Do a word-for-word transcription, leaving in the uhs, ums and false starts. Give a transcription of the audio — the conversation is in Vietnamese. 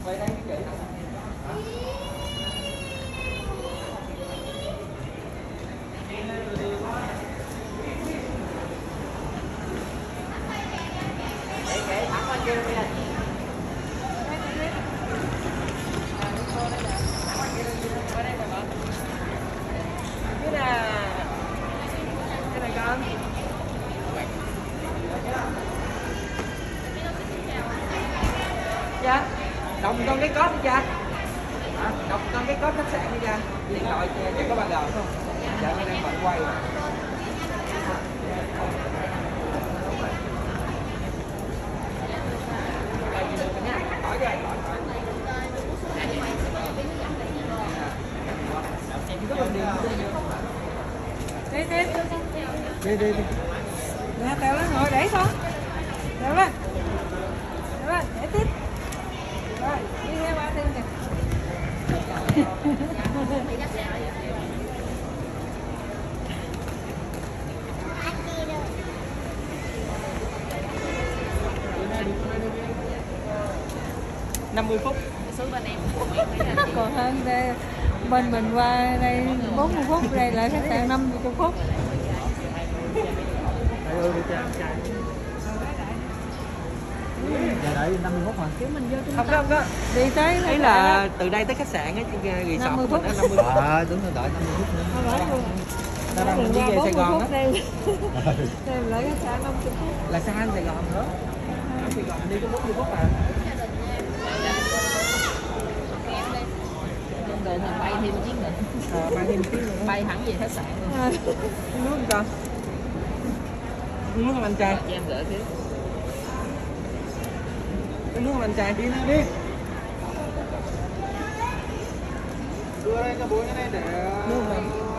Quay đây cái chị. Kệ thẳng qua kia đi. Qua đây mà bạn. Cái là cái này con. Dạ. Đồng con cái code đi cha. Hả? Đồng con cái code khách sạn đi cha. Điện thoại cho có ba G không? Dạ tôi đang bận quay. Hỏi cho anh hỏi. Đi đi. Đi đi đi. Nè tèo lên ngồi để xuống. Tèo lên. Tèo lên để tiếp. Rồi, đi theo ba Tiên kìa. năm mươi phút. Số bên em còn hơn đây. Bên mình qua đây bốn mươi phút, đây lại khách sạn năm mươi phút. Dạ đợi năm mươi phút mà. Kiểu mình vô trung Không có, không có. Đi tới Ý là từ đây tới khách sạn á, resort năm mươi phút. năm mươi phút. À đúng rồi, đợi năm mươi phút nữa. Ta đang đi về Sài Gòn á. Đây lại khách sạn năm mươi phút. Là xa anh Sài Gòn nữa. Sài Gòn đi có bốn mươi phút à. Đợi mình bay thêm một chiếc nữa. Ờ, bay thêm tiếng nữa. Bay thẳng về khách sạn luôn. À, nước không con? Nước không anh trai? Cho em gửi phía. Cái nước không anh trai? Đi nào đi. Đưa đây cho bố cái này để... Nước không?